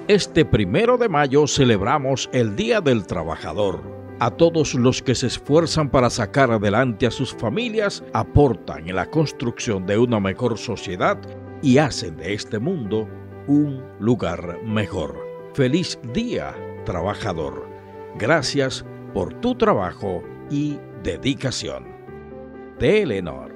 Este 1 de mayo celebramos el Día del Trabajador. A todos los que se esfuerzan para sacar adelante a sus familias, aportan en la construcción de una mejor sociedad y hacen de este mundo un lugar mejor. ¡Feliz Día, Trabajador! Gracias por tu trabajo y dedicación. Telenor.